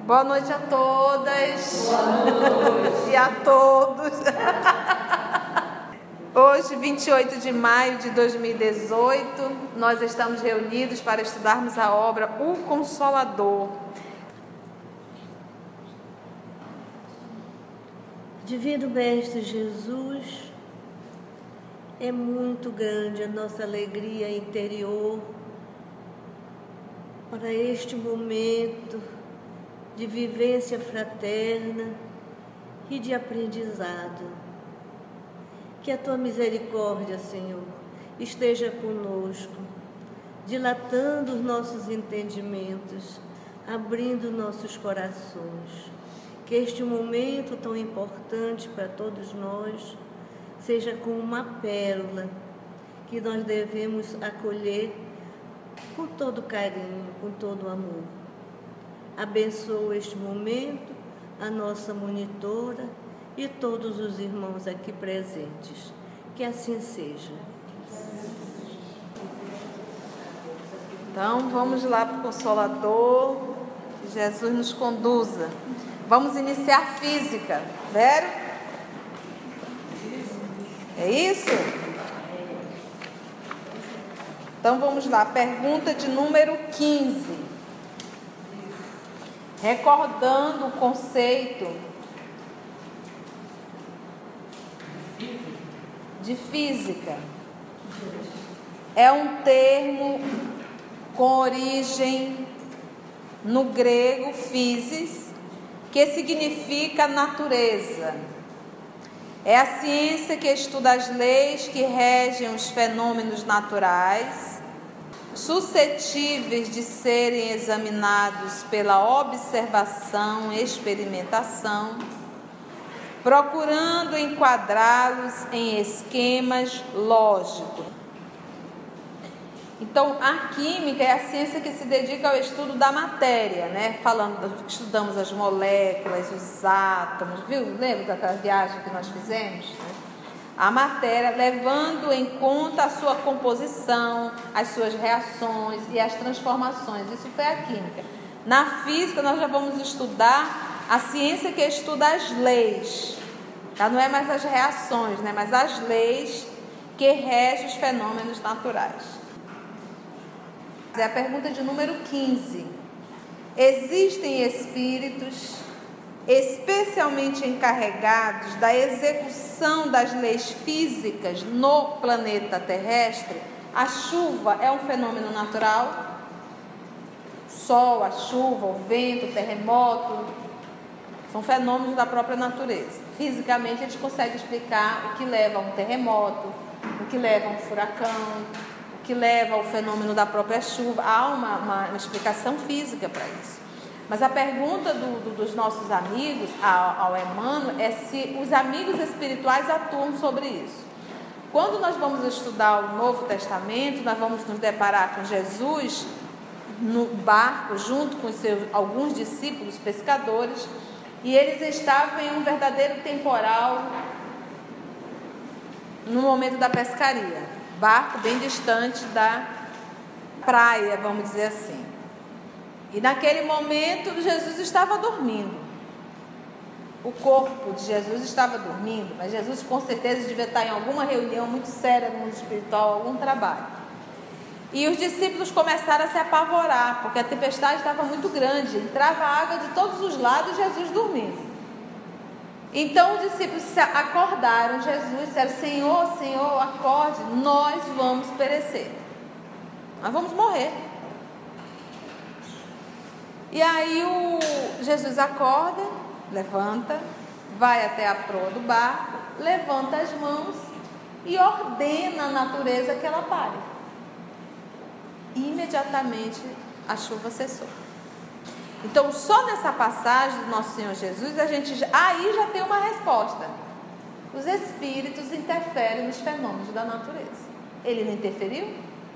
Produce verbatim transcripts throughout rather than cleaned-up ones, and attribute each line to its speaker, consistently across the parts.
Speaker 1: Boa noite a todas.
Speaker 2: Boa noite.
Speaker 1: E a todos. Hoje, vinte e oito de maio de dois mil e dezoito, nós estamos reunidos para estudarmos a obra O Consolador.
Speaker 2: Divino Mestre Jesus, é muito grande a nossa alegria interior para este momento de vivência fraterna e de aprendizado. Que a Tua misericórdia, Senhor, esteja conosco, dilatando os nossos entendimentos, abrindo nossos corações. Que este momento tão importante para todos nós seja como uma pérola que nós devemos acolher com todo carinho, com todo amor. Abençoa este momento a nossa monitora e todos os irmãos aqui presentes. Que assim seja.
Speaker 1: Então, vamos lá para o Consolador, que Jesus nos conduza. Vamos iniciar física, Vero? É isso? Então vamos lá, pergunta de número quinze. Recordando o conceito de física. É um termo com origem no grego physis, que significa natureza. É a ciência que estuda as leis que regem os fenômenos naturais, suscetíveis de serem examinados pela observação e experimentação, procurando enquadrá-los em esquemas lógicos. Então, a química é a ciência que se dedica ao estudo da matéria, né? Falando, estudamos as moléculas, os átomos, viu? Lembra daquela viagem que nós fizemos? A matéria, levando em conta a sua composição, as suas reações e as transformações. Isso foi a química. Na física, nós já vamos estudar a ciência que estuda as leis. Já não é mais as reações, né? Mas as leis que regem os fenômenos naturais. É a pergunta de número quinze. Existem espíritos especialmente encarregados da execução das leis físicas no planeta terrestre? A chuva é um fenômeno natural? O sol, a chuva, o vento, o terremoto são fenômenos da própria natureza. Fisicamente, a gente consegue explicar o que leva a um terremoto, o que leva a um furacão, que leva ao fenômeno da própria chuva. Há uma, uma, uma explicação física para isso. Mas a pergunta do, do, dos nossos amigos ao, ao Emmanuel é se os amigos espirituais atuam sobre isso. Quando nós vamos estudar o Novo Testamento, nós vamos nos deparar com Jesus no barco, junto com seus, alguns discípulos pescadores, e eles estavam em um verdadeiro temporal no momento da pescaria. Barco bem distante da praia, vamos dizer assim. E naquele momento Jesus estava dormindo. O corpo de Jesus estava dormindo, mas Jesus com certeza devia estar em alguma reunião muito séria no mundo espiritual, algum trabalho. E os discípulos começaram a se apavorar, porque a tempestade estava muito grande, entrava água de todos os lados e Jesus dormindo. Então os discípulos acordaram Jesus e disseram: Senhor, Senhor, acorde, nós vamos perecer, nós vamos morrer. E aí o Jesus acorda, levanta, vai até a proa do barco, levanta as mãos e ordena à natureza que ela pare. E imediatamente a chuva cessou. Então, só nessa passagem do nosso Senhor Jesus, a gente já, aí já tem uma resposta. Os espíritos interferem nos fenômenos da natureza. Ele não interferiu?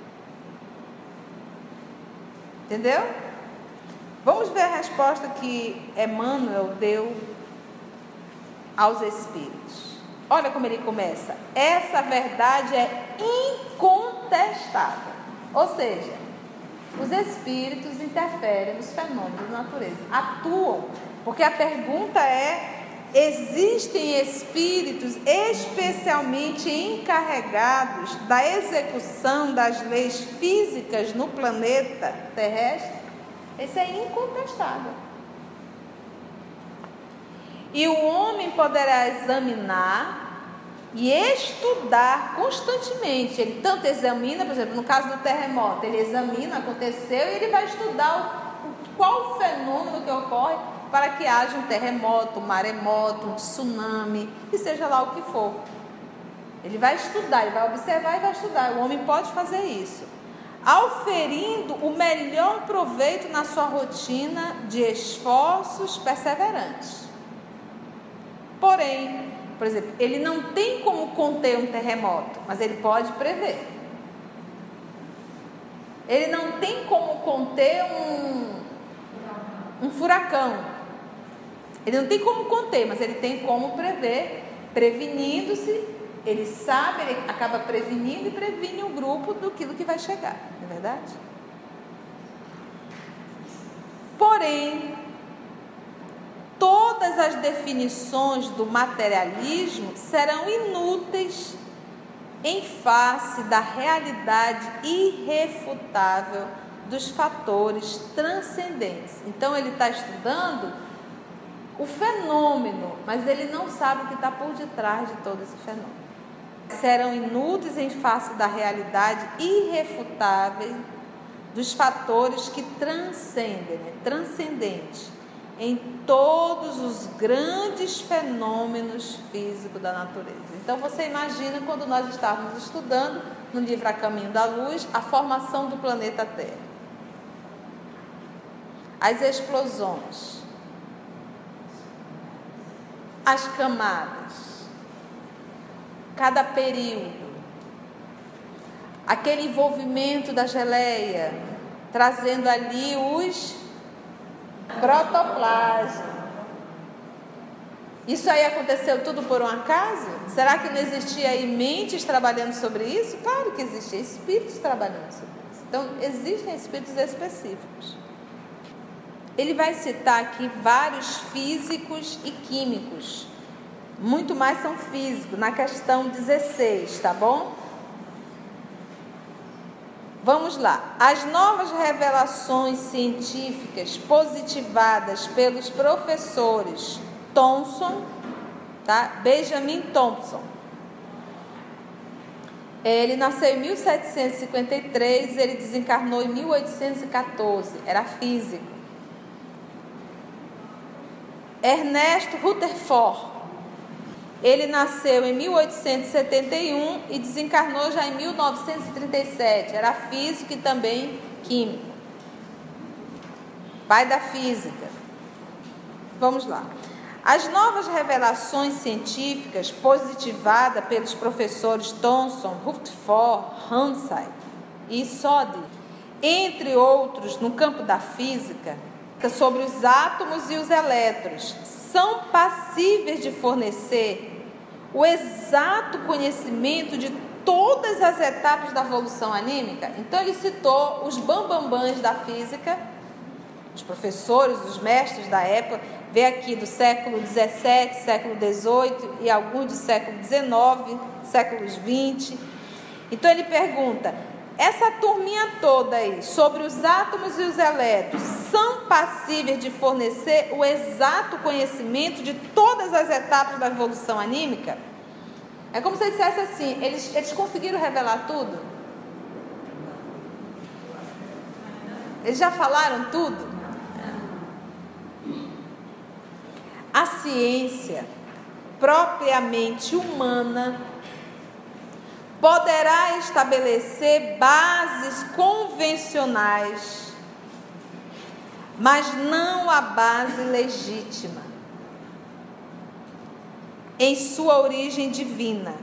Speaker 1: Entendeu? Vamos ver a resposta que Emmanuel deu aos espíritos. Olha como ele começa. Essa verdade é incontestável. Ou seja, Os espíritos interferem nos fenômenos da natureza, atuam, porque a pergunta é: existem espíritos especialmente encarregados da execução das leis físicas no planeta terrestre? Isso é incontestável. E o homem poderá examinar e estudar constantemente. Ele tanto examina, por exemplo, no caso do terremoto, ele examina, aconteceu, e ele vai estudar o, qual o fenômeno que ocorre para que haja um terremoto, um maremoto, um tsunami, e seja lá o que for. Ele vai estudar, ele vai observar e vai estudar. O homem pode fazer isso, auferindo o melhor proveito na sua rotina de esforços perseverantes. Porém, por exemplo, ele não tem como conter um terremoto, mas ele pode prever. Ele não tem como conter um, um furacão. Ele não tem como conter, mas ele tem como prever. Prevenindo-se, ele sabe, ele acaba prevenindo e previne o grupo do que vai chegar, não é verdade? Porém, todas as definições do materialismo serão inúteis em face da realidade irrefutável dos fatores transcendentes. Então, ele está estudando o fenômeno, mas ele não sabe o que está por detrás de todo esse fenômeno. Serão inúteis em face da realidade irrefutável dos fatores que transcendem, né? Transcendentes em todos os grandes fenômenos físicos da natureza. Então você imagina quando nós estávamos estudando no livro A Caminho da Luz a formação do planeta Terra, as explosões, as camadas, cada período, aquele envolvimento da geleia, trazendo ali os protoplasma. Isso aí aconteceu tudo por um acaso? Será que não existia aí mentes trabalhando sobre isso? Claro que existia, espíritos trabalhando sobre isso. Então, existem espíritos específicos. Ele vai citar aqui vários físicos e químicos. Muito mais são físicos, na questão dezesseis, tá bom? Vamos lá. As novas revelações científicas positivadas pelos professores Thomson, tá? Benjamin Thomson. Ele nasceu em mil setecentos e cinquenta e três, ele desencarnou em mil oitocentos e quatorze, era físico. Ernesto Rutherford, ele nasceu em mil oitocentos e setenta e um e desencarnou já em mil novecentos e trinta e sete. Era físico e também químico. Pai da física. Vamos lá. As novas revelações científicas positivadas pelos professores Thomson, Rutherford, Ramsay e Soddy, entre outros no campo da física, sobre os átomos e os elétrons, são passíveis de fornecer o exato conhecimento de todas as etapas da evolução anímica. Então ele citou os bambambãs da física, os professores, os mestres da época, vê aqui do século dezessete, século dezoito e alguns do século dezenove, séculos vinte. Então ele pergunta: essa turminha toda aí, sobre os átomos e os elétrons, são passíveis de fornecer o exato conhecimento de todas as etapas da evolução anímica? É como se ele dissesse assim, eles, eles conseguiram revelar tudo? Eles já falaram tudo? A ciência propriamente humana poderá estabelecer bases convencionais, mas não a base legítima em sua origem divina.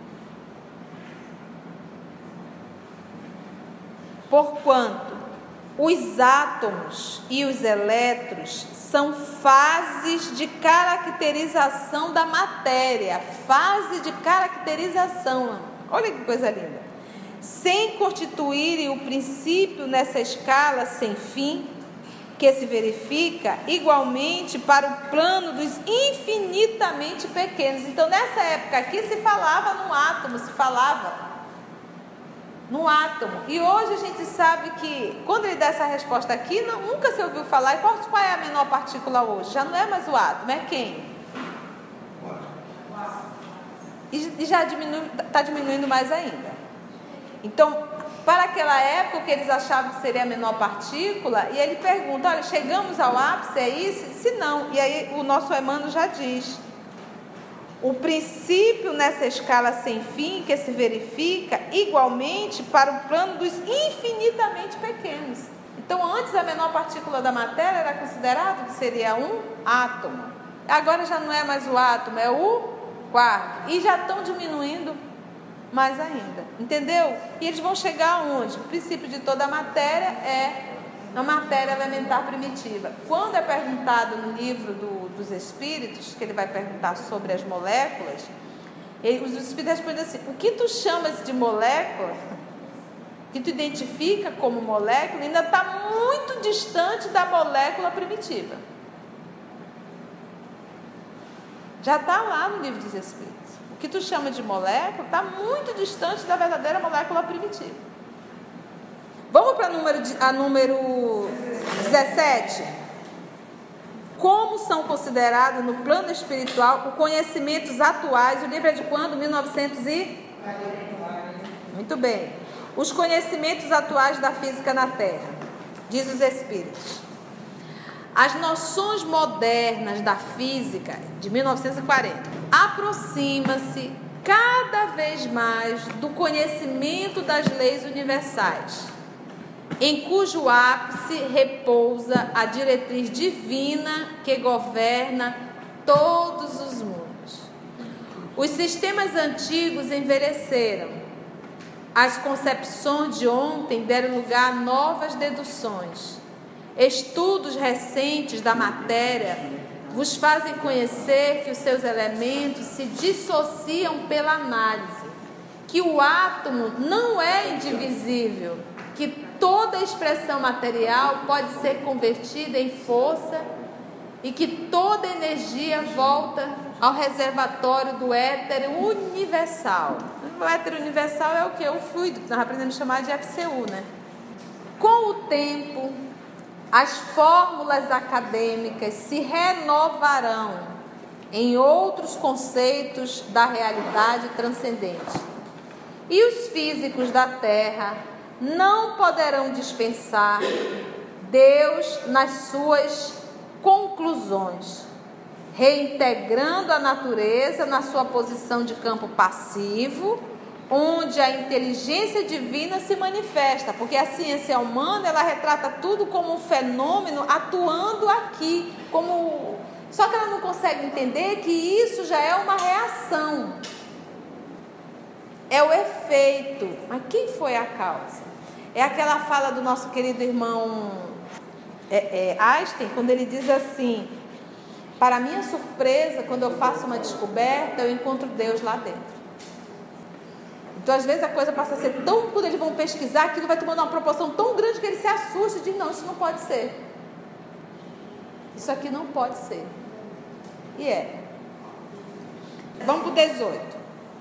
Speaker 1: Porquanto os átomos e os elétrons são fases de caracterização da matéria, fase de caracterização. Olha que coisa linda. sem constituírem o princípio nessa escala sem fim, que se verifica igualmente para o plano dos infinitamente pequenos. Então, nessa época aqui se falava no átomo, se falava no átomo. E hoje a gente sabe que, quando ele dá essa resposta aqui, não, nunca se ouviu falar. E qual, qual é a menor partícula hoje? Já não é mais o átomo, é quem? E, e já está diminuindo mais ainda. Então, para aquela época, o que eles achavam que seria a menor partícula, e ele pergunta, olha, chegamos ao ápice, é isso? Se não, e aí o nosso Emmanuel já diz, o princípio nessa escala sem fim, que se verifica igualmente para o plano dos infinitamente pequenos. Então, antes a menor partícula da matéria era considerado que seria um átomo. Agora já não é mais o átomo, é o quarto. E já estão diminuindo mais ainda, entendeu? E eles vão chegar aonde? O princípio de toda a matéria é a matéria elementar primitiva. Quando é perguntado no livro do, dos Espíritos, que ele vai perguntar sobre as moléculas, ele, os Espíritos respondem assim, o que tu chamas de molécula, o que tu identifica como molécula, ainda está muito distante da molécula primitiva. Já está lá no livro dos Espíritos. O que tu chama de molécula está muito distante da verdadeira molécula primitiva. Vamos para número, a número dezessete. Como são considerados no plano espiritual os conhecimentos atuais? O livro é de quando? mil e novecentos e... Muito bem. Os conhecimentos atuais da física na Terra. Diz os Espíritos. As noções modernas da física, de mil novecentos e quarenta, aproxima-se cada vez mais do conhecimento das leis universais, em cujo ápice repousa a diretriz divina que governa todos os mundos. Os sistemas antigos envelheceram. As concepções de ontem deram lugar a novas deduções. Estudos recentes da matéria vos fazem conhecer que os seus elementos se dissociam pela análise, que o átomo não é indivisível, que toda expressão material pode ser convertida em força e que toda energia volta ao reservatório do éter universal. O éter universal é o que? O fluido, que nós aprendemos a chamar de F C U, né? Com o tempo, as fórmulas acadêmicas se renovarão em outros conceitos da realidade transcendente. E os físicos da Terra não poderão dispensar Deus nas suas conclusões, reintegrando a natureza na sua posição de campo passivo, onde a inteligência divina se manifesta, porque a ciência humana, ela retrata tudo como um fenômeno atuando aqui, como... só que ela não consegue entender que isso já é uma reação, é o efeito. Mas quem foi a causa? É aquela fala do nosso querido irmão é, é, Einstein, quando ele diz assim, para minha surpresa, quando eu faço uma descoberta, eu encontro Deus lá dentro. Então, às vezes, a coisa passa a ser tão... Quando eles vão pesquisar, aquilo vai tomando uma proporção tão grande que ele se assusta e diz, não, isso não pode ser. Isso aqui não pode ser. E é. Vamos para o dezoito.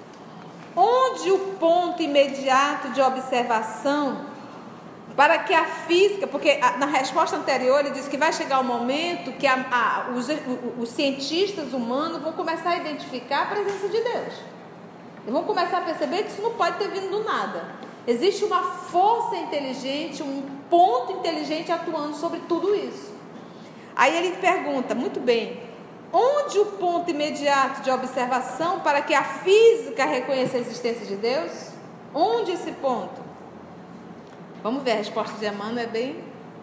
Speaker 1: Onde o ponto imediato de observação para que a física... Porque na resposta anterior ele disse que vai chegar o momento que a, a, os, os cientistas humanos vão começar a identificar a presença de Deus. E vão começar a perceber que isso não pode ter vindo do nada. Existe uma força inteligente, um ponto inteligente atuando sobre tudo isso. Aí ele pergunta, muito bem, onde o ponto imediato de observação para que a física reconheça a existência de Deus? Onde esse ponto? Vamos ver, a resposta de Emmanuel é bem...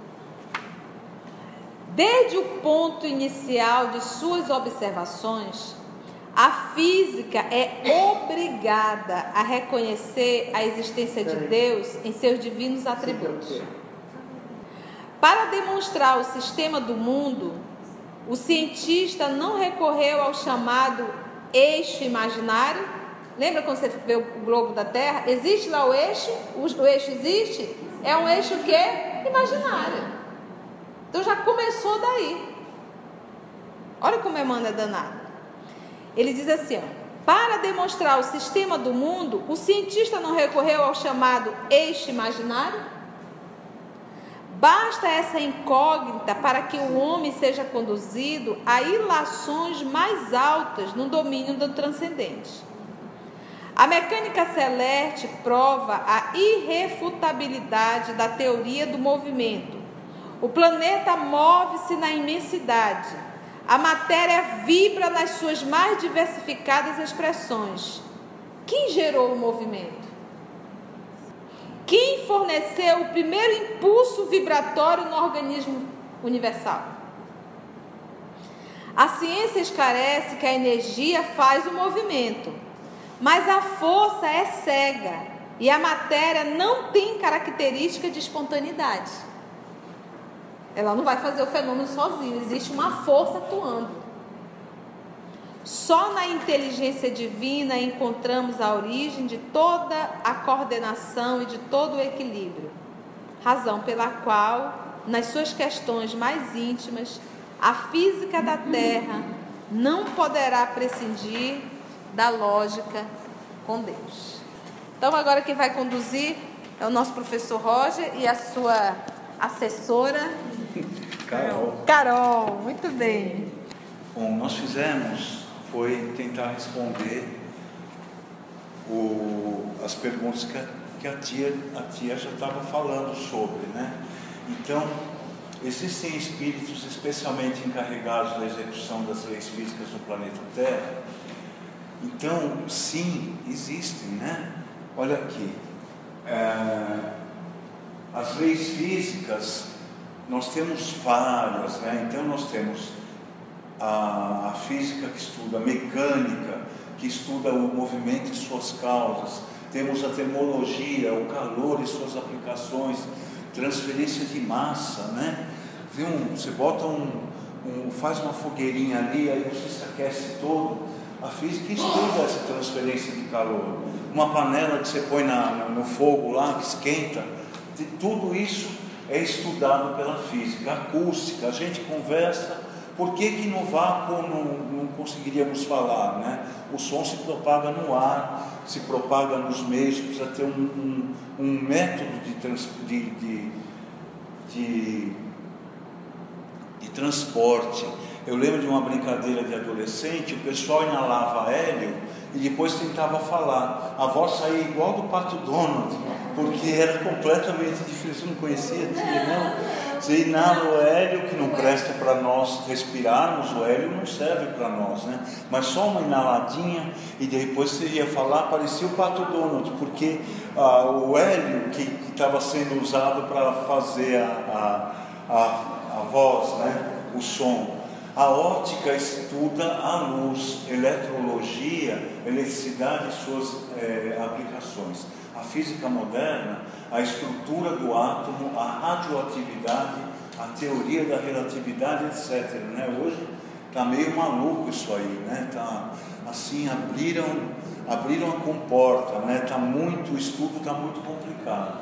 Speaker 1: Desde o ponto inicial de suas observações, a física é obrigada a reconhecer a existência de Deus em seus divinos atributos. Para demonstrar o sistema do mundo, o cientista não recorreu ao chamado eixo imaginário, Lembra quando você vê o globo da Terra? Existe lá o eixo? O, o eixo existe? É um eixo o quê? Imaginário. Então já começou daí. Olha como Emmanuel é danado. Ele diz assim, ó, para demonstrar o sistema do mundo, o cientista não recorreu ao chamado eixo imaginário? Basta essa incógnita para que o homem seja conduzido a ilações mais altas no domínio do transcendente. A mecânica celeste prova a irrefutabilidade da teoria do movimento. O planeta move-se na imensidade. A matéria vibra nas suas mais diversificadas expressões. Quem gerou o movimento? Quem forneceu o primeiro impulso vibratório no organismo universal? A ciência esclarece que a energia faz o movimento, mas a força é cega e a matéria não tem característica de espontaneidade. Ela não vai fazer o fenômeno sozinha, existe uma força atuando. Só na inteligência divina encontramos a origem de toda a coordenação e de todo o equilíbrio, razão pela qual, nas suas questões mais íntimas, a física da Terra não poderá prescindir da lógica com Deus. Então agora quem vai conduzir é o nosso professor Roger e a sua assessora
Speaker 3: Carol.
Speaker 1: Carol, muito bem.
Speaker 3: Bom, nós fizemos foi tentar responder o, as perguntas que a, que a tia a tia já estava falando sobre, né? Então, existem espíritos especialmente encarregados da execução das leis físicas do planeta Terra. Então, sim, existem, né? Olha aqui, é, as leis físicas, nós temos várias, né? Então nós temos a, a física que estuda a mecânica, que estuda o movimento e suas causas, temos a termologia, o calor e suas aplicações, transferência de massa, né? Viu? Você bota um, um, faz uma fogueirinha ali, aí você se aquece todo. A física estuda essa transferência de calor. Uma panela que você põe na, no fogo lá, que esquenta, tudo isso é estudado pela física. Acústica, a gente conversa, por que que no vácuo não, não conseguiríamos falar, né? O som se propaga no ar, se propaga nos meios, precisa ter um, um, um método de, trans, de, de, de, de transporte. Eu lembro de uma brincadeira de adolescente, o pessoal inalava hélio e depois tentava falar. A voz saía igual do Pato Donald, porque era completamente diferente. Você não conhecia? Não. Você inala o hélio, que não presta para nós respirarmos, o hélio não serve para nós, né? Mas só uma inaladinha e depois você ia falar, parecia o Pato Donald, porque ah, o hélio que estava sendo usado para fazer a, a, a, a voz, né? O som. A óptica estuda a luz, eletrologia, eletricidade e suas é, aplicações. A física moderna, a estrutura do átomo, a radioatividade, a teoria da relatividade, etcétera. Né? Hoje está meio maluco isso aí, né? Tá, assim, abriram, abriram a comporta, né? Tá muito, o estudo está muito complicado.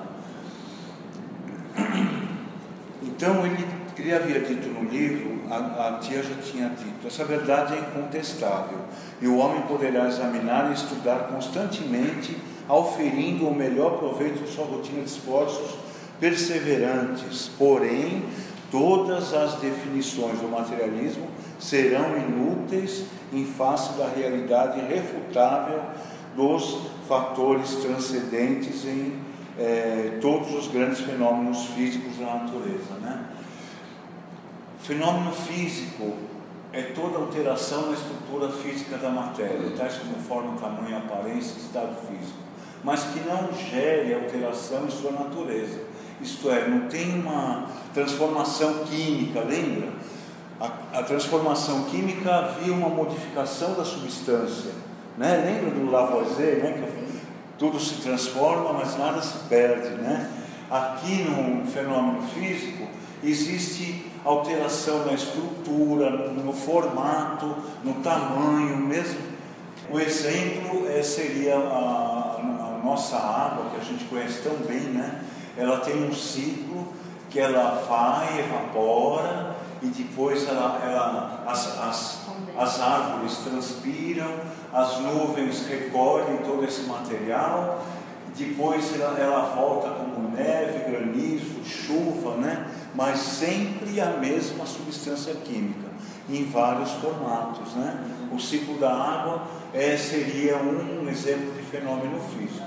Speaker 3: Então ele, ele havia dito no livro, a, a tia já tinha dito, essa verdade é incontestável, e o homem poderá examinar e estudar constantemente, auferindo o melhor proveito de sua rotina de esforços perseverantes. Porém, todas as definições do materialismo serão inúteis em face da realidade irrefutável dos fatores transcendentes em eh, todos os grandes fenômenos físicos da natureza, né? Fenômeno físico é toda alteração na estrutura física da matéria, tais como forma, tamanho, aparência, estado físico, mas que não gere alteração em sua natureza. Isto é, não tem uma transformação química, lembra? A, a transformação química havia uma modificação da substância, né? Lembra do Lavoisier, né? Que tudo se transforma, mas nada se perde, né? Aqui no fenômeno físico existe alteração na estrutura, no, no formato, no tamanho, mesmo o exemplo é, seria a, a nossa água, que a gente conhece tão bem, né? Ela tem um ciclo que ela vai, evapora, e depois ela, ela, as, as, as árvores transpiram, as nuvens recolhem todo esse material, depois ela, ela volta como neve, granizo, chuva, né? Mas sempre a mesma substância química, em vários formatos, né? O ciclo da água é, seria um exemplo de fenômeno físico.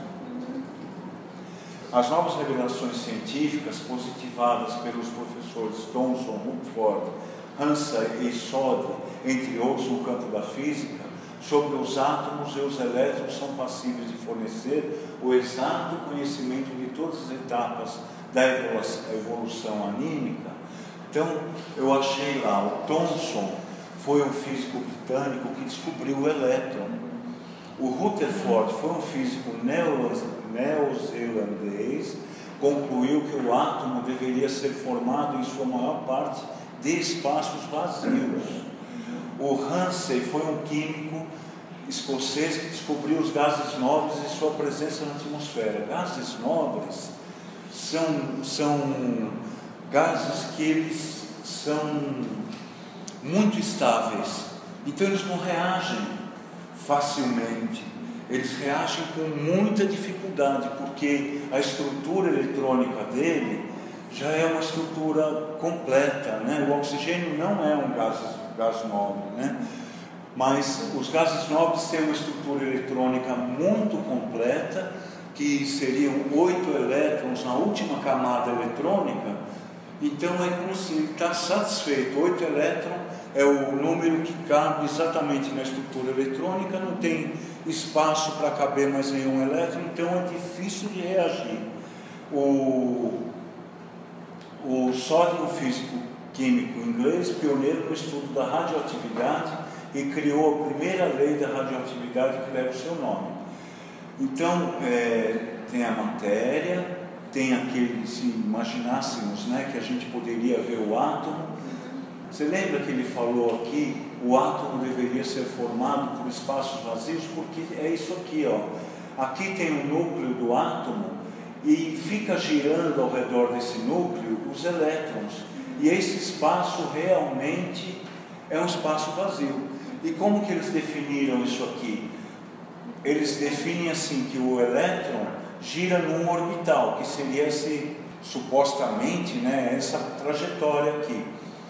Speaker 3: As novas revelações científicas positivadas pelos professores Thomson, Mumford, Hansa e Soddy, entre outros no campo da física, sobre os átomos e os elétrons são passíveis de fornecer o exato conhecimento de todas as etapas da evolução anímica. Então, eu achei lá, o Thomson foi um físico britânico que descobriu o elétron. O Rutherford foi um físico neozelandês, concluiu que o átomo deveria ser formado em sua maior parte de espaços vazios. O Hansen foi um químico escocês que descobriu os gases nobres e sua presença na atmosfera. Gases nobres são, são gases que eles são muito estáveis, então eles não reagem facilmente, eles reagem com muita dificuldade, porque a estrutura eletrônica dele já é uma estrutura completa, né? O oxigênio não é um gás, gás nobre, né? Mas os gases nobres têm uma estrutura eletrônica muito completa, que seriam oito elétrons na última camada eletrônica. Então é como se ele está satisfeito. Oito elétrons é o número que cabe exatamente na estrutura eletrônica, não tem espaço para caber mais nenhum elétron, então é difícil de reagir. O, o Soddy, um físico químico inglês, pioneiro no estudo da radioatividade, e criou a primeira lei da radioatividade que leva o seu nome. Então, é, tem a matéria, tem aquele, se imaginássemos, né, que a gente poderia ver o átomo. Você lembra que ele falou aqui, o átomo deveria ser formado por espaços vazios? Porque é isso aqui, ó. Aqui tem o núcleo do átomo e fica girando ao redor desse núcleo os elétrons. E esse espaço realmente é um espaço vazio. E como que eles definiram isso aqui? Eles definem assim, que o elétron gira num orbital, que seria esse, supostamente, né, essa trajetória aqui.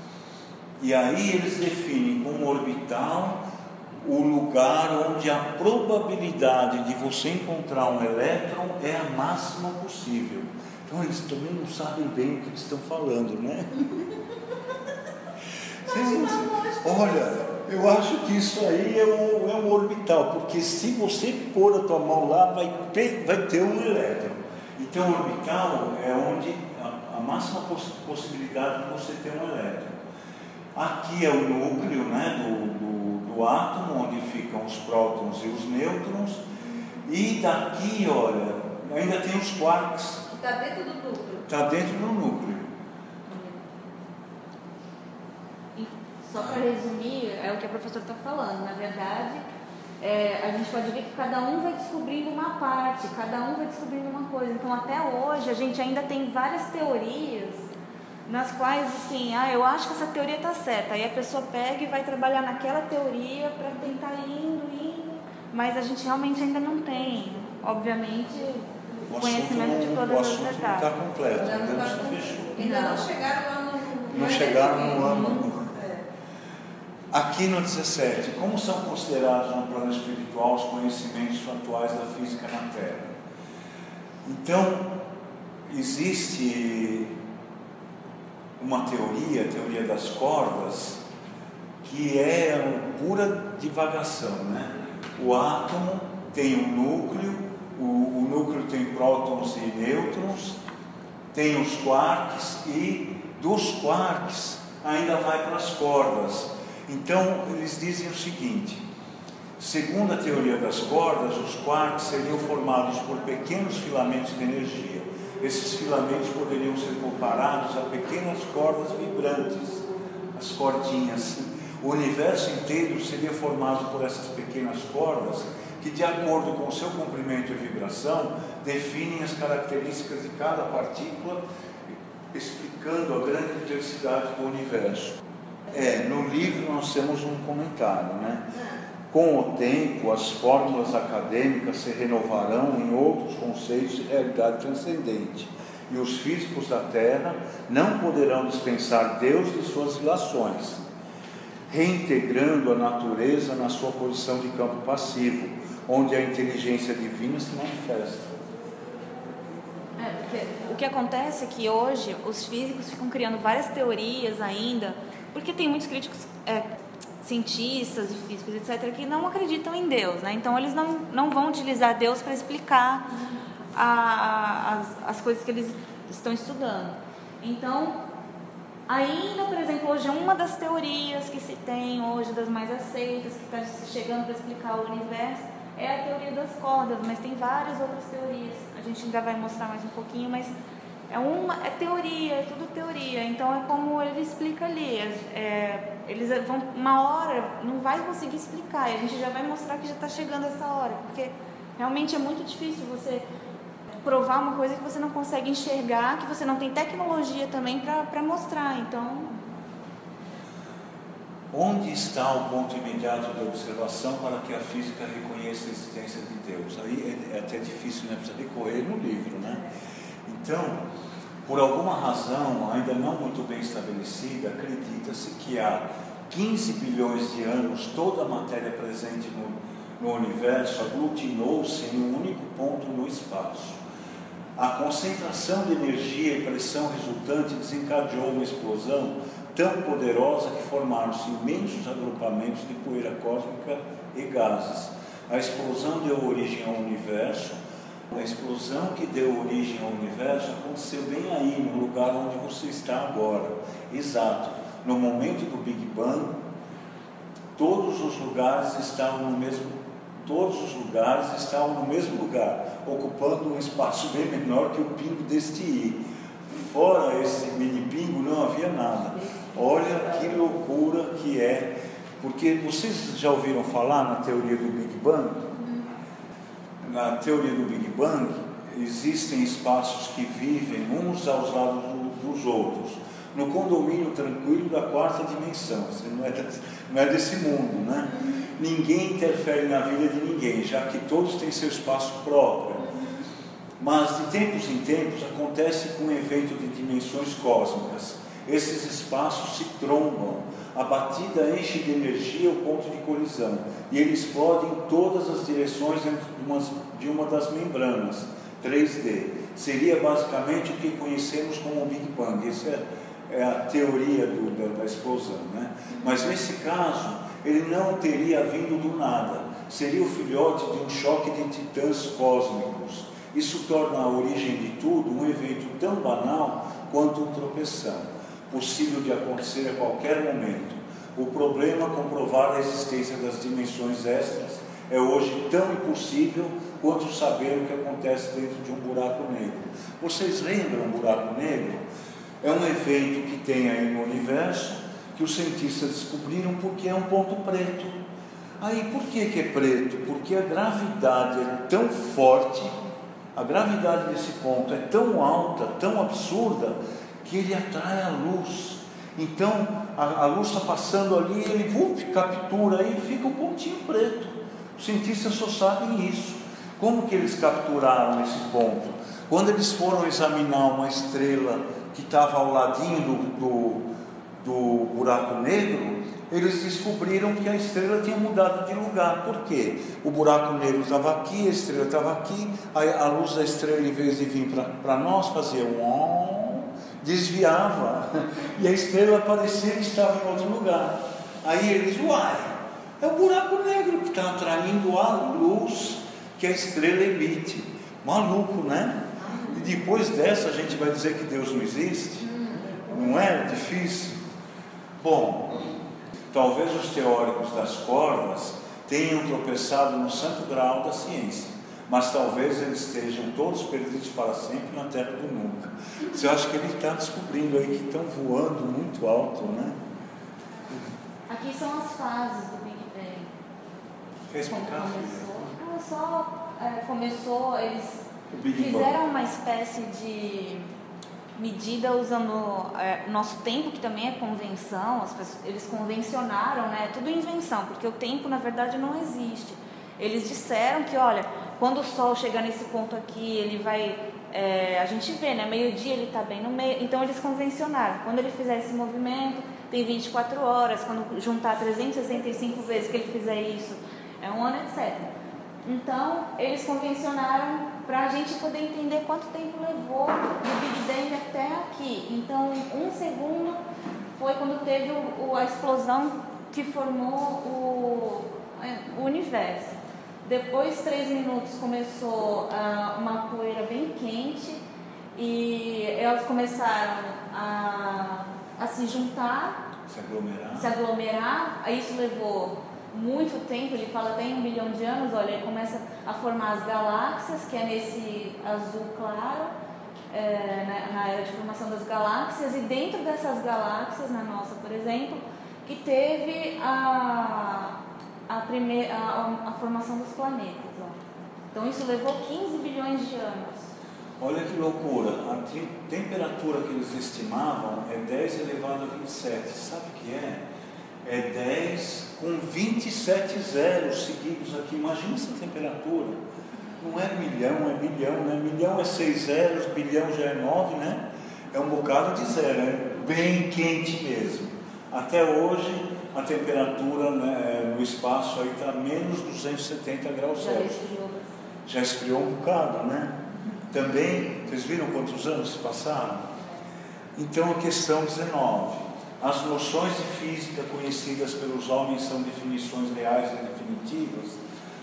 Speaker 3: E aí eles definem como orbital o lugar onde a probabilidade de você encontrar um elétron é a máxima possível. Então eles também não sabem bem o que eles estão falando, né? Vocês, olha, eu acho que isso aí é um, é um orbital, porque se você pôr a tua mão lá, vai ter, vai ter um elétron. Então, o orbital é onde a, a máxima poss possibilidade de você ter um elétron. Aqui é o núcleo, né, do, do, do átomo, onde ficam os prótons e os nêutrons. E daqui, olha, ainda tem os quarks.
Speaker 1: Está dentro do núcleo.
Speaker 3: Está dentro do núcleo.
Speaker 4: Só para resumir, é o que a professora está falando. Na verdade, é, a gente pode ver que cada um vai descobrindo uma parte, cada um vai descobrindo uma coisa. Então, até hoje, a gente ainda tem várias teorias nas quais, assim, ah, eu acho que essa teoria está certa. Aí a pessoa pega e vai trabalhar naquela teoria para tentar indo, indo. Mas a gente realmente ainda não tem, obviamente, o conhecimento de todas as etapas.
Speaker 3: O assunto não está completo,
Speaker 1: ainda
Speaker 3: ainda
Speaker 1: não,
Speaker 3: não fechou.
Speaker 1: Ainda não chegaram lá no...
Speaker 3: Não chegaram no âmago. Aqui no dezessete, como são considerados no plano espiritual os conhecimentos atuais da física na Terra? Então, existe uma teoria, a teoria das cordas, que é uma pura divagação, né? O átomo tem um núcleo, o, o núcleo tem prótons e nêutrons, tem os quarks, e dos quarks ainda vai para as cordas. Então, eles dizem o seguinte: segundo a teoria das cordas, os quarks seriam formados por pequenos filamentos de energia. Esses filamentos poderiam ser comparados a pequenas cordas vibrantes, as cordinhas. O universo inteiro seria formado por essas pequenas cordas que, de acordo com o seu comprimento e vibração, definem as características de cada partícula, explicando a grande diversidade do universo. É, no livro nós temos um comentário, né? Com o tempo, as fórmulas acadêmicas se renovarão em outros conceitos de realidade transcendente, e os físicos da Terra não poderão dispensar Deus de suas ilações, reintegrando a natureza na sua posição de campo passivo, onde a inteligência divina se manifesta.
Speaker 4: É, porque o que acontece é que hoje os físicos ficam criando várias teorias ainda, porque tem muitos críticos, é, cientistas e físicos, etcétera, que não acreditam em Deus, né? Então eles não, não vão utilizar Deus para explicar a, as, as coisas que eles estão estudando. Então, ainda, por exemplo, hoje uma das teorias que se tem hoje, das mais aceitas, que está chegando para explicar o universo, é a teoria das cordas, mas tem várias outras teorias. A gente ainda vai mostrar mais um pouquinho, mas é uma é teoria, é tudo teoria. Então é como ele explica ali. É, eles vão uma hora não vai conseguir explicar. E a gente já vai mostrar que já está chegando essa hora, porque realmente é muito difícil você provar uma coisa que você não consegue enxergar, que você não tem tecnologia também para mostrar. Então,
Speaker 3: onde está o ponto imediato de observação para que a física reconheça a existência de Deus? Aí é, é até difícil, né? Precisa recorrer no livro, né? Então, por alguma razão ainda não muito bem estabelecida, acredita-se que há quinze bilhões de anos toda a matéria presente no, no universo aglutinou-se em um único ponto no espaço. A concentração de energia e pressão resultante desencadeou uma explosão tão poderosa que formaram-se imensos agrupamentos de poeira cósmica e gases. A explosão deu origem ao universo. A explosão que deu origem ao universo aconteceu bem aí, no lugar onde você está agora. Exato. No momento do Big Bang, todos os lugares estavam no mesmo todos os lugares estavam no mesmo lugar, ocupando um espaço bem menor que o pingo deste I. Fora esse mini pingo não havia nada. Olha que loucura que é, porque vocês já ouviram falar na teoria do Big Bang? Na teoria do Big Bang existem espaços que vivem uns aos lados dos outros, no condomínio tranquilo da quarta dimensão. Você não é desse, não é desse mundo, né? Ninguém interfere na vida de ninguém, já que todos têm seu espaço próprio. Mas de tempos em tempos acontece com um evento de dimensões cósmicas. Esses espaços se trombam, a batida enche de energia o ponto de colisão e ele explode em todas as direções dentro de uma, de uma das membranas três D. Seria basicamente o que conhecemos como o Big Bang. Essa é, é a teoria do, da, da explosão, né? Mas nesse caso ele não teria vindo do nada, seria o filhote de um choque de titãs cósmicos. Isso torna a origem de tudo um evento tão banal quanto um tropeção, possível de acontecer a qualquer momento. O problema comprovar a existência das dimensões extras é hoje tão impossível quanto saber o que acontece dentro de um buraco negro. Vocês lembram o buraco negro? É um evento que tem aí no universo, que os cientistas descobriram porque é um ponto preto. Aí por que que é preto? Porque a gravidade é tão forte, a gravidade desse ponto é tão alta, tão absurda, que ele atrai a luz. Então a, a luz está passando ali, ele uf, captura e fica um pontinho preto. Os cientistas só sabem isso. Como que eles capturaram esse ponto? Quando eles foram examinar uma estrela que estava ao ladinho do, do do buraco negro, eles descobriram que a estrela tinha mudado de lugar. Por quê? O buraco negro estava aqui, a estrela estava aqui, a, a luz da estrela, em vez de vir para nós, fazia um, desviava, e a estrela parecia que estava em outro lugar. Aí eles, uai, é o buraco negro que está atraindo a luz que a estrela emite. Maluco, né? E depois dessa a gente vai dizer que Deus não existe? Não é difícil? Bom, talvez os teóricos das cordas tenham tropeçado no santo grau da ciência, mas talvez eles estejam todos perdidos para sempre na terra do nunca. Você acha que ele está descobrindo aí que estão voando muito alto, né?
Speaker 4: Aqui são as fases do Big Bang.
Speaker 3: Quer explicar?
Speaker 4: Começou, ah, só é, começou, eles
Speaker 3: Big
Speaker 4: fizeram
Speaker 3: Bang.
Speaker 4: uma espécie de medida usando é, o nosso tempo, que também é convenção, as pessoas, eles convencionaram, né? Tudo invenção, porque o tempo na verdade não existe. Eles disseram que, olha, quando o Sol chegar nesse ponto aqui, ele vai, é, a gente vê, né? Meio-dia ele está bem no meio, então eles convencionaram. Quando ele fizer esse movimento, tem vinte e quatro horas, quando juntar trezentas e sessenta e cinco vezes que ele fizer isso, é um ano, etcétera. Então, eles convencionaram para a gente poder entender quanto tempo levou do Big Bang até aqui. Então, um segundo foi quando teve o, o, a explosão que formou o, o universo. Depois, três minutos, começou uh, uma poeira bem quente e elas começaram a, a se juntar,
Speaker 3: Se aglomerar.
Speaker 4: se aglomerar. Isso levou muito tempo, ele fala até em um bilhão de anos. Olha, ele começa a formar as galáxias, que é nesse azul claro, é, na, na era de formação das galáxias, e dentro dessas galáxias, na nossa, por exemplo, que teve a, a, primeira, a, a formação dos planetas. Ó. Então isso levou quinze bilhões de anos.
Speaker 3: Olha que loucura, a te- temperatura que eles estimavam é dez elevado a vinte e sete, sabe o que é? É dez com vinte e sete zeros seguidos aqui, imagina essa temperatura. Não é milhão, é bilhão, né? Milhão é seis zeros, bilhão já é nove, né? É um bocado de zero, é bem quente mesmo. Até hoje a temperatura, né, no espaço aí está menos duzentos e setenta graus
Speaker 4: Já
Speaker 3: Celsius.
Speaker 4: esfriou.
Speaker 3: Já esfriou um bocado, né? Também, vocês viram quantos anos se passaram? Então, a questão dezenove. As noções de física conhecidas pelos homens são definições reais e definitivas.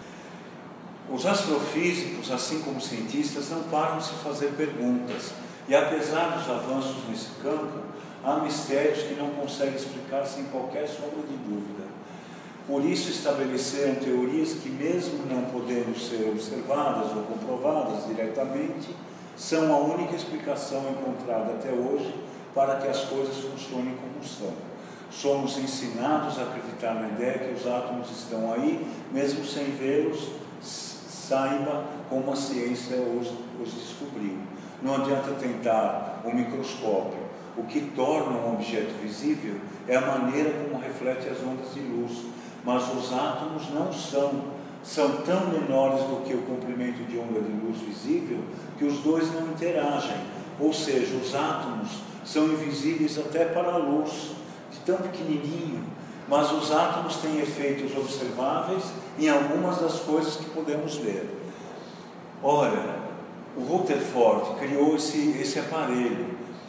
Speaker 3: Os astrofísicos, assim como cientistas, não param de se fazer perguntas. E apesar dos avanços nesse campo, há mistérios que não conseguem explicar sem qualquer sombra de dúvida. Por isso estabeleceram teorias que, mesmo não podendo ser observadas ou comprovadas diretamente, são a única explicação encontrada até hoje para que as coisas funcionem como são. Somos ensinados a acreditar na ideia que os átomos estão aí, mesmo sem vê-los, saiba como a ciência os, os descobriu. Não adianta tentar o microscópio. O que torna um objeto visível é a maneira como reflete as ondas de luz. Mas os átomos não são, são tão menores do que o comprimento de onda de luz visível que os dois não interagem. Ou seja, os átomos são invisíveis até para a luz, de tão pequenininho. Mas os átomos têm efeitos observáveis em algumas das coisas que podemos ver. Olha, o Rutherford criou esse, esse aparelho.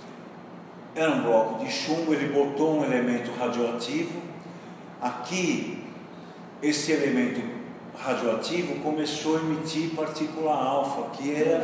Speaker 3: Era um bloco de chumbo, ele botou um elemento radioativo. Aqui, esse elemento radioativo começou a emitir partícula alfa, que era,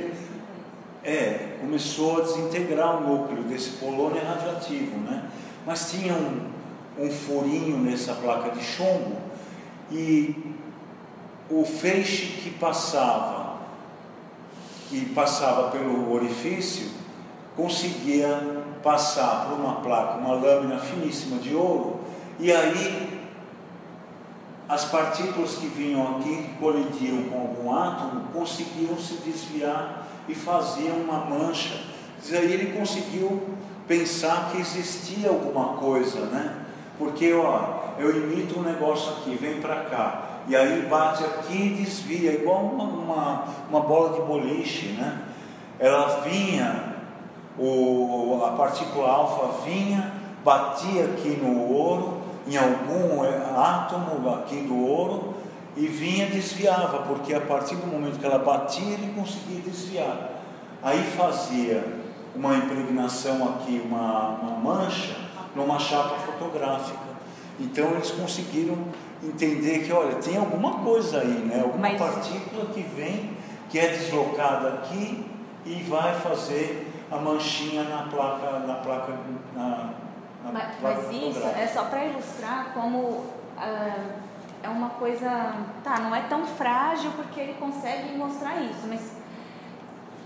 Speaker 3: é, começou a desintegrar o núcleo desse polônio radioativo, né? Mas tinha um, um furinho nessa placa de chumbo e o feixe que passava, que passava pelo orifício, conseguia passar por uma placa, uma lâmina finíssima de ouro, e aí as partículas que vinham aqui, que colidiam com algum átomo, conseguiam se desviar e faziam uma mancha. E aí ele conseguiu pensar que existia alguma coisa, né? Porque, ó, eu imito um negócio aqui, vem para cá, e aí bate aqui e desvia, igual uma, uma, uma bola de boliche, né? Ela vinha, o, a partícula alfa vinha, batia aqui no ouro, em algum átomo aqui do ouro, e vinha, desviava, porque a partir do momento que ela batia, ele conseguia desviar. Aí fazia uma impregnação aqui, uma, uma mancha, numa chapa fotográfica. Então eles conseguiram entender que, olha, tem alguma coisa aí, né? Alguma
Speaker 4: Mas...
Speaker 3: partícula que vem, que é deslocada aqui e vai fazer a manchinha na placa, na placa, na, na
Speaker 4: Mas,
Speaker 3: placa
Speaker 4: mas isso é só para ilustrar como ah, é uma coisa, tá, não é tão frágil porque ele consegue mostrar isso, mas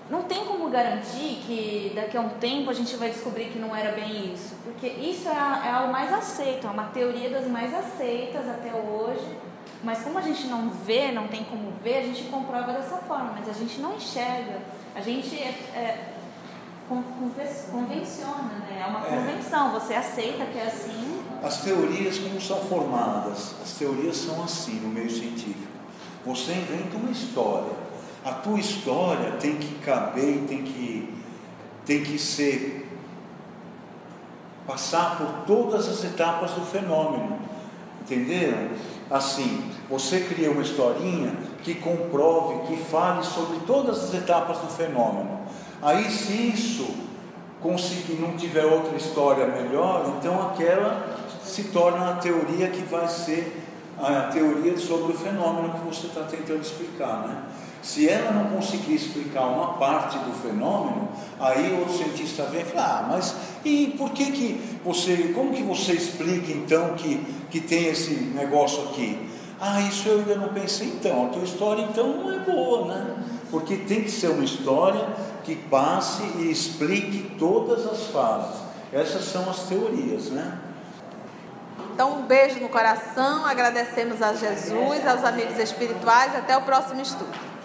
Speaker 4: não tem como garantir que daqui a um tempo a gente vai descobrir que não era bem isso, porque isso é, é algo mais aceito, é uma teoria das mais aceitas até hoje, mas como a gente não vê, não tem como ver, a gente comprova dessa forma, mas a gente não enxerga, a gente é, é, convenciona, né? É uma é. convenção, você aceita que é assim.
Speaker 3: As teorias como são formadas? As teorias são assim no meio científico, você inventa uma história. A tua história tem que caber, tem que, tem que ser, passar por todas as etapas do fenômeno, entenderam? Assim, você cria uma historinha que comprove, que fale sobre todas as etapas do fenômeno. Aí, se isso conseguir, não tiver outra história melhor, então aquela se torna a teoria que vai ser a teoria sobre o fenômeno que você está tentando explicar, né? Se ela não conseguir explicar uma parte do fenômeno, aí outro cientista vem e fala, ah, mas e por que que você, como que você explica então que, que tem esse negócio aqui? Ah, isso eu ainda não pensei. Então, a tua história então não é boa, né? Porque tem que ser uma história que passe e explique todas as fases. Essas são as teorias, né?
Speaker 1: Então, um beijo no coração, agradecemos a Jesus, aos amigos espirituais, até o próximo estudo.